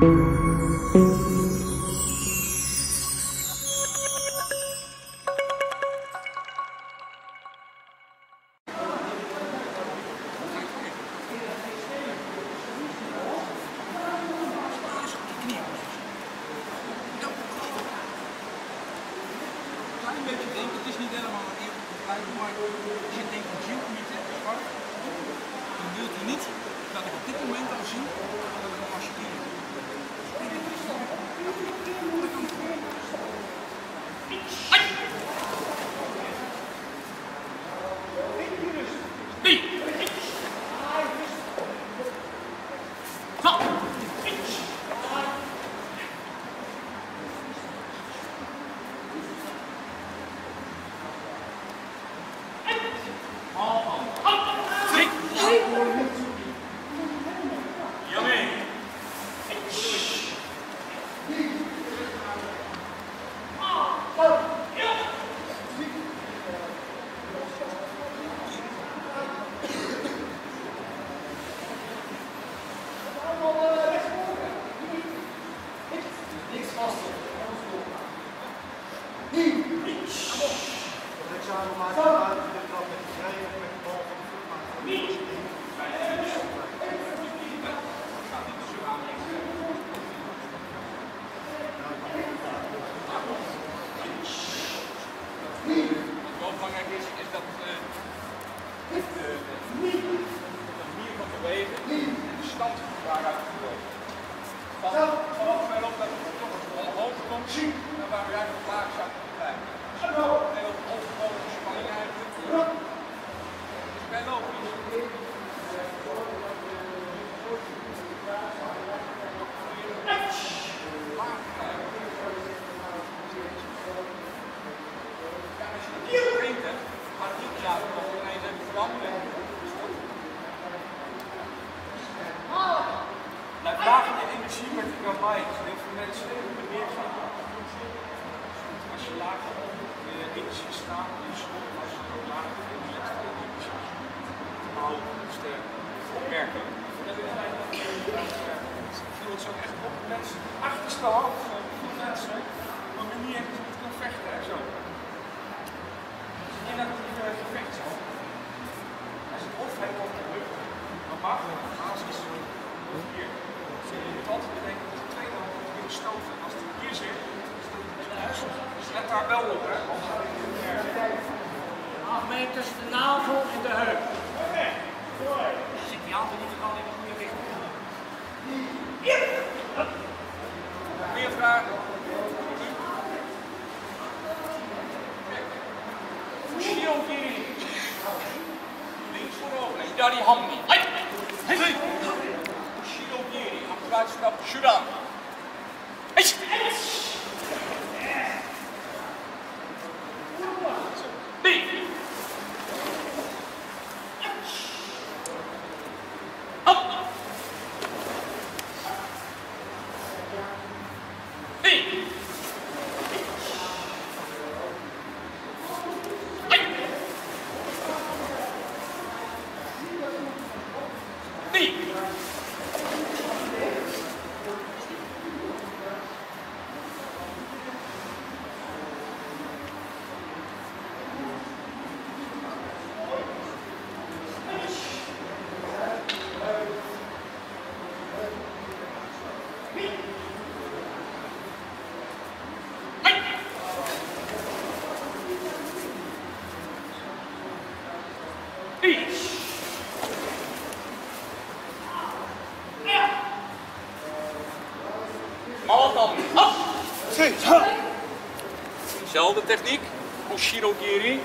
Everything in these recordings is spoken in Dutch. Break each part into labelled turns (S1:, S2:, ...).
S1: Dezelfde techniek, Ushiro-giri.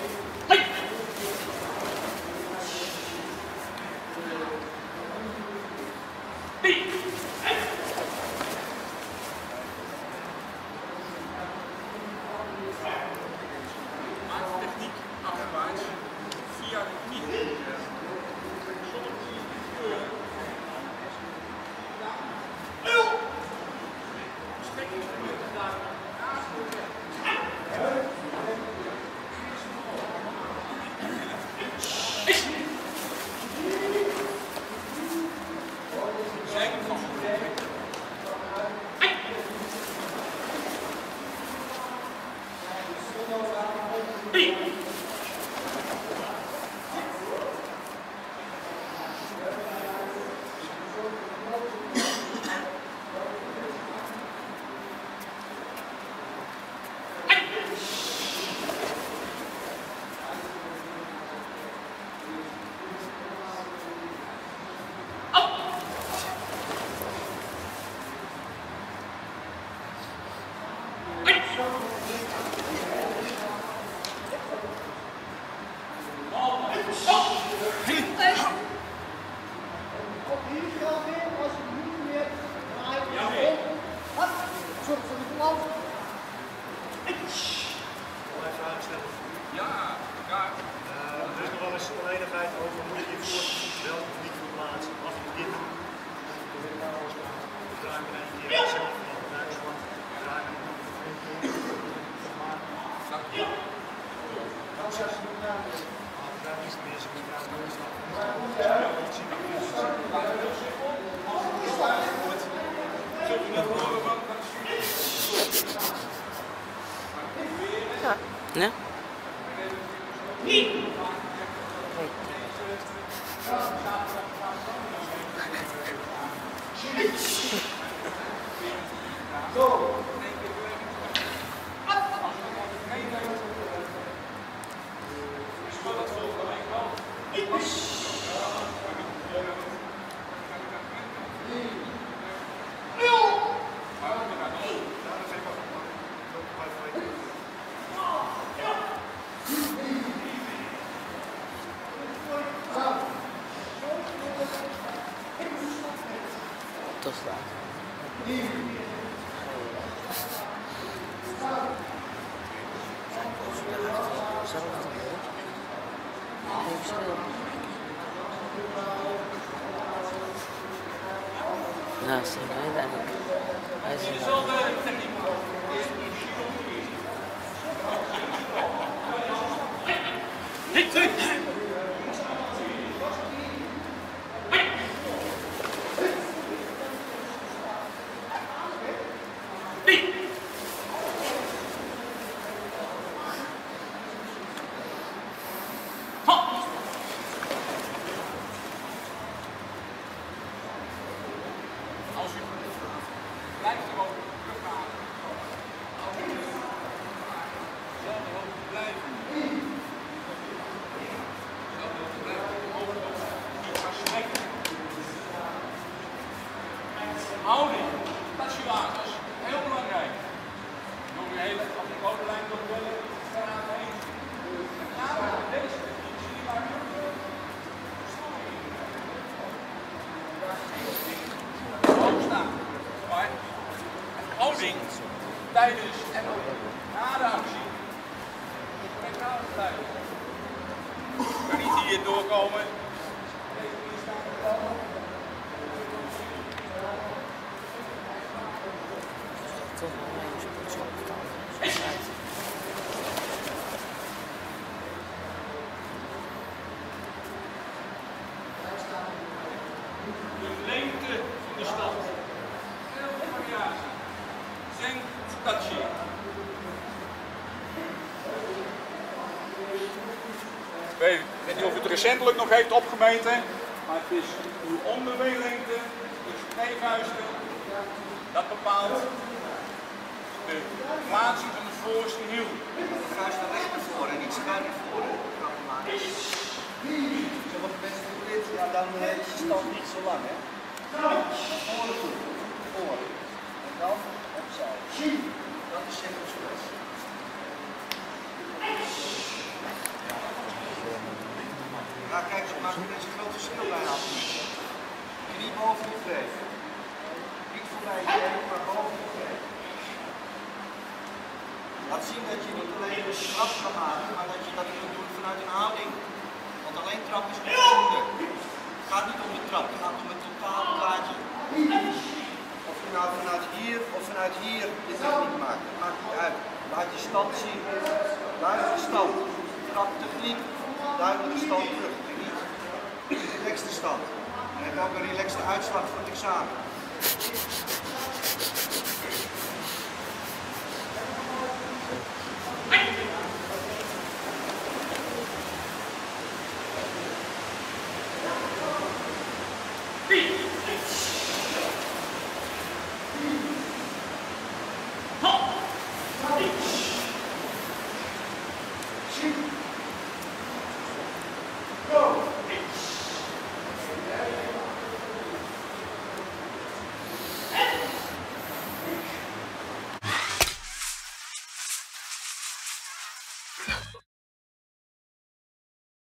S2: Hier geldt weer, als je niet meer draait, om. Hop, zorg dat het loopt.
S3: Even uitstellen.
S1: Ja, ja.
S3: Er is nog wel eens oneenigheid over hoe je je voet wel of niet moet plaatsen. Mag je dit doen? Draai hem in één keer zelf van de buitenland. Draai hem. Daar is meer zo'n
S4: Ja? Tot daar. Ja, zie je uiteindelijk. Hij is
S1: Dezelfde techniek. Als u blijft gewoon teruggaan. Zelfde hoogte blijven. Zelfde hoogte blijven. Niet gaan smijten. Houding. Tatsua's. Heel belangrijk. Door de hele op de rode lijn door de hele straat heen. Met name deze techniek zie je waar hoog staan. Maar houding tijdens en ook na de actie. Met name blijven. Je kan niet hier doorkomen. Deze hier staan er wel.
S4: toch wel een sportzoekstand.
S1: De lengte van de stand. Heel veel variatie. Zen-tachi. Ik weet niet of u het recentelijk nog heeft opgemeten, maar het is uw onderbeenlengte, dus 2 vuisten, dat bepaalt de plaatsing van de voorste hiel.
S5: De vuist naar recht naar voren en niet schuin naar voren. Sommige mensen doen dit, ja, dan is je stand niet zo lang, hè? Voren toe, voor. En dan opzij. Dat is circus fles. Ja, kijk, ze maken er een groot verschil bij af. Knie boven de vreef. Niet voorbij je heen, maar boven de vreef. Laat zien dat je niet alleen een trap kan maken, maar dat je dat kunt doen vanuit een houding. Want alleen trap is niet voldoende. Het gaat niet om de trap, het gaat om het totale plaatje. Of je nou vanuit hier of vanuit hier je techniek maakt, dat maakt niet uit. Laat je stand zien, duidelijke stand, traptechniek, duidelijke stand terug. Relaxte stand. En heb je ook een relaxte uitslag voor het examen.